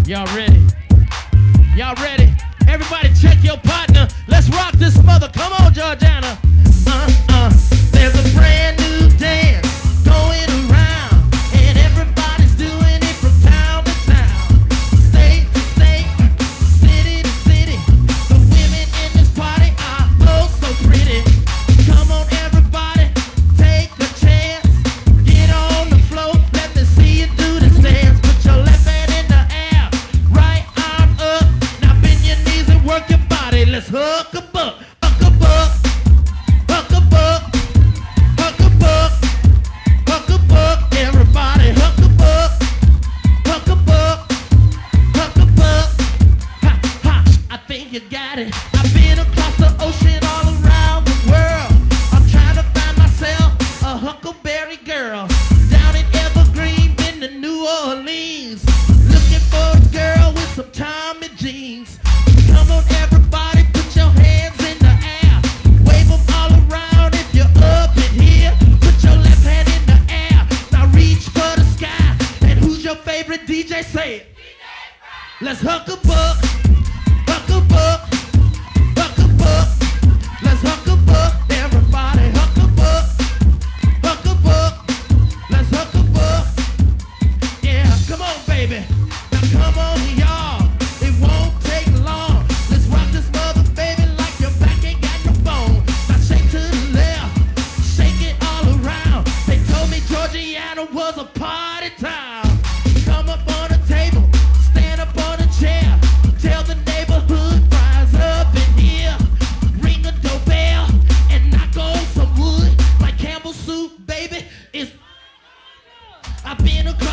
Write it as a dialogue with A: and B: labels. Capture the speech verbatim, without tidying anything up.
A: Y'all ready? Y'all ready? Everybody check your partner. Let's rock this mother. Come on, Georgiana. Uh, uh. There's a brand new dance going around, and everybody's doing it from town to town, state to state, city to city. The women in this party are oh so pretty. Come on, everybody, take a chance. Get on the floor, let me see you do this dance. Put your left hand in the air, right arm up. Now bend your knees and work your body. Let's hook a buck, hook a buck, hook a buck, hook a buck, hook a buck. Everybody hook a buck, hook a buck, hook a buck. Ha, ha, I think you got it. I've been across the ocean all around the world. I'm trying to find myself a huckleberry girl. Down in Evergreen, been to New Orleans, looking for a girl with some Tommy jeans. Come on, everybody, put your hands in the air. Wave them all around if you're up in here. Put your left hand in the air. Now reach for the sky. And who's your favorite D J? Say it. Let's hook a buck, hook a buck, hook a buck. Let's hook a buck. Everybody hook a buck, hook a buck. Let's hook a buck. Yeah, come on, baby. Now come on, y'all. It won't take long. Let's rock this mother, baby, like your back ain't got no bone. Now shake to the left, shake it all around. They told me Georgiana was a party town. Come up on the table, stand up on a chair. Tell the neighborhood, rise up in here. Ring a doorbell and knock on some wood. My Campbell soup, baby, is I've been across